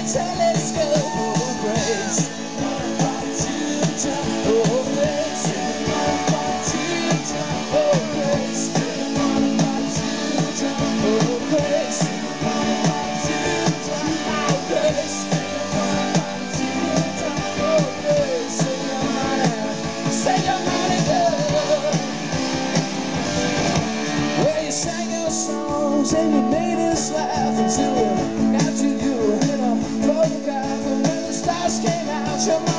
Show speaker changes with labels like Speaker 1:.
Speaker 1: telescope. Oh, grace. Oh, grace. Oh, grace. Oh, grace. Say your money, girl. Well, you sang your songs and you made us laugh until we got to you in a photograph. And when the stars came out, your